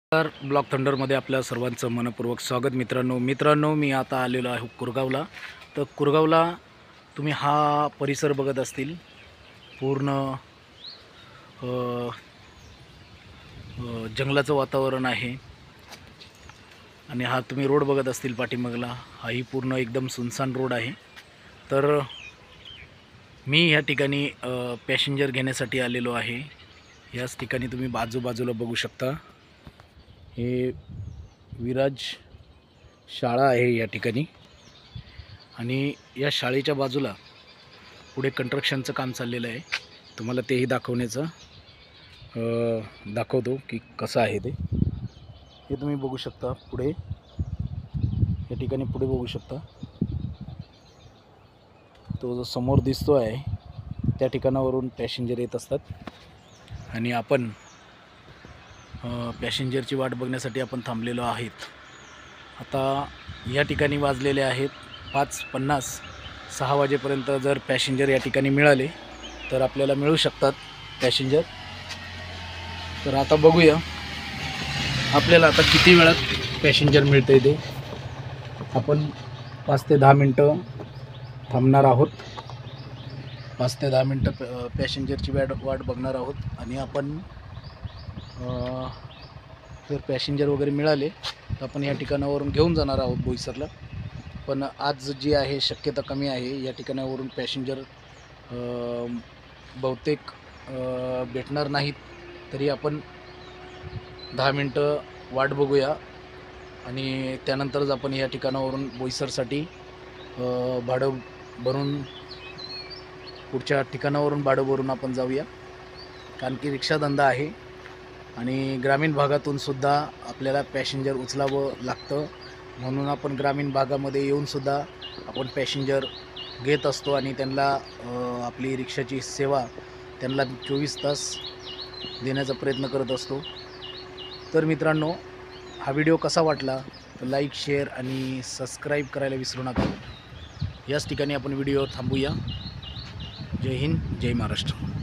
तर ब्लॉक थंडरमध्ये आपल्या सर्वांचं मनपूर्वक स्वागत. मित्रांनो मी आता आलेलो आहे कुरगावला. तर कुरगावला तुम्ही हा परिसर बघत असतील. पूर्ण जंगलाचं वातावरण आहे आणि हा तुम्ही रोड बघत असतील पाठीमागला, हाही पूर्ण एकदम सुनसान रोड आहे. तर मी ह्या ठिकाणी पॅसेंजर घेण्यासाठी आलेलो आहे. याच ठिकाणी तुम्ही बाजूबाजूला बघू शकता. हे विराज शाळा आहे या ठिकाणी आणि या शाळेच्या बाजूला पुढे कंस्ट्रक्शनचं काम चाललेलं आहे. तुम्हाला तेही दाखवतो की कसं आहे ते. हे तुम्ही बघू शकता पुढे, या ठिकाणी पुढे बघू शकता. तो जो समोर दिसतो आहे त्या ठिकाणावरून पॅसेंजर येत असतात आणि आपण पॅसेंजरची वाट बघण्यासाठी आपण थांबलेलो आहेत. आता या ठिकाणी वाजलेले आहेत 5:50. 6 वाजेपर्यंत जर पॅसेंजर या ठिकाणी मिळाले तर आपल्याला मिळू शकतात पॅसेंजर. तर आता बघूया आपल्याला आता किती वेळात पॅसेंजर मिळतं आहे ते. आपण 5 ते 10 मिनटं थांबणार आहोत. 5 ते 10 मिनटं पॅसेंजरची वाट बघणार आहोत आणि आपण जर पॅसेंजर वगैरे मिळाले तर आपण या ठिकाणावरून घेऊन जाणार आहोत बोईसरला. पण आज जी आहे शक्यता कमी आहे. या ठिकाणावरून पॅसेंजर बहुतेक भेटणार नाहीत. तरी आपण 10 मिनटं वाट बघूया आणि त्यानंतरच आपण या ठिकाणावरून बोईसरसाठी भाडं भरून पुढच्या ठिकाणावरून भाडं भरून आपण जाऊया. कारण की रिक्षाधंदा आहे आणि ग्रामीण भागातून सुद्धा आपल्याला पॅसेंजर उचलावं लागतं. म्हणून आपण ग्रामीण भागामध्ये येऊनसुद्धा आपण पॅसेंजर घेत असतो आणि त्यांना आपली रिक्षाची सेवा त्यांना 24 तास देण्याचा प्रयत्न करत असतो. तर मित्रांनो, हा व्हिडिओ कसा वाटला तर लाईक, शेअर आणि सबस्क्राईब करायला विसरू नका. याच ठिकाणी आपण व्हिडिओ थांबूया. जय हिंद, जय महाराष्ट्र.